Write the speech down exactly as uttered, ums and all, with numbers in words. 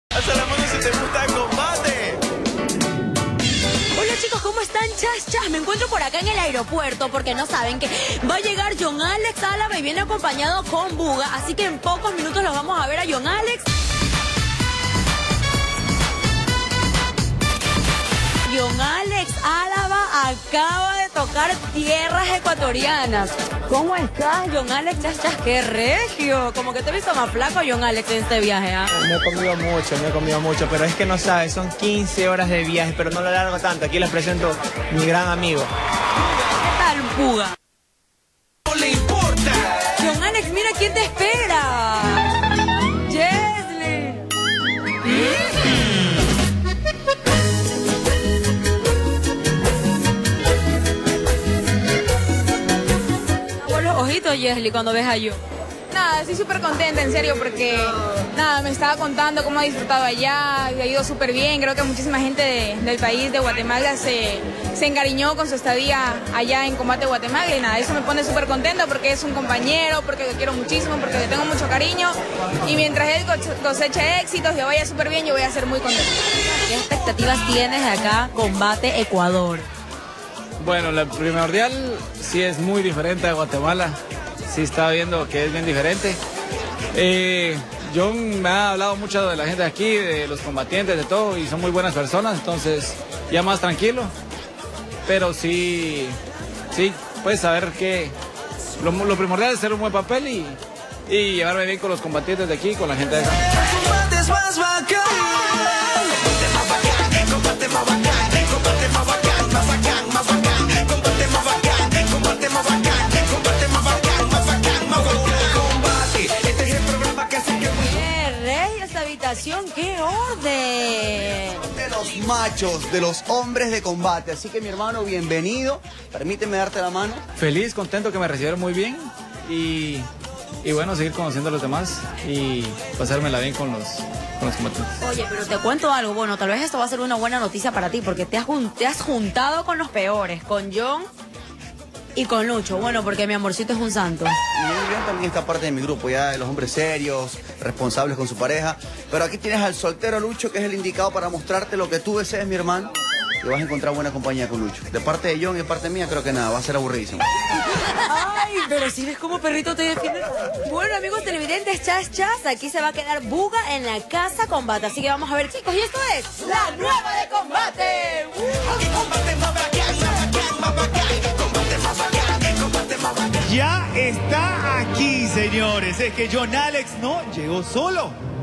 Hasta la mano si te gusta el combate. Hola chicos, ¿cómo están? Chas, chas, me encuentro por acá en el aeropuerto porque no saben que va a llegar John Alex Álava y viene acompañado con Buga, así que en pocos minutos los vamos a ver a John Alex. John Alex Álava acaba de tocar tierras ecuatorianas. ¿Cómo estás, John Alex? Chas, chas, qué regio. Como que te he visto más flaco, John Alex, en este viaje, ¿ah? Me he comido mucho, me he comido mucho, pero es que no sabes, son quince horas de viaje, pero no lo largo tanto. Aquí les presento a mi gran amigo. ¿Qué tal, Buga? No le importa. John Alex, mira quién te espera. Jesly. Por los ojitos, Jesly, cuando ves a yo. Nada, estoy súper contenta, en serio, porque nada, me estaba contando cómo ha disfrutado allá, y ha ido súper bien. Creo que muchísima gente de, del país, de Guatemala, se, se encariñó con su estadía allá en Combate Guatemala. Y nada, eso me pone súper contenta porque es un compañero, porque lo quiero muchísimo, porque le tengo mucho cariño. Y mientras él coseche éxitos y vaya súper bien, yo voy a ser muy contenta. ¿Qué expectativas tienes de acá, Combate Ecuador? Bueno, lo primordial sí es muy diferente a Guatemala. Sí está viendo que es bien diferente. Eh, John me ha hablado mucho de la gente de aquí, de los combatientes, de todo, y son muy buenas personas, entonces ya más tranquilo. Pero sí, sí, puedes saber que lo, lo primordial es hacer un buen papel y, y llevarme bien con los combatientes de aquí, con la gente de acá. ¡Qué orden! De los machos, de los hombres de combate. Así que mi hermano, bienvenido. Permíteme darte la mano. Feliz, contento que me recibieron muy bien y, y bueno, seguir conociendo a los demás y pasármela bien con los, con los combatientes. Oye, pero te cuento algo. Bueno, tal vez esto va a ser una buena noticia para ti porque te has, te has juntado con los peores, con John y con Lucho. Bueno, porque mi amorcito es un santo. Y John también está parte de mi grupo, ya de los hombres serios, responsables con su pareja. Pero aquí tienes al soltero Lucho, que es el indicado para mostrarte lo que tú desees, mi hermano. Y vas a encontrar buena compañía con Lucho. De parte de John y de parte mía, creo que nada, va a ser aburridísimo. Ay, pero si ves cómo perrito te defiende. Bueno, amigos televidentes, chas, chas, aquí se va a quedar Buga en la casa Combate. Así que vamos a ver, chicos, y esto es La Nueva de Combate. Ya está aquí, señores. Es que John Alex no llegó solo.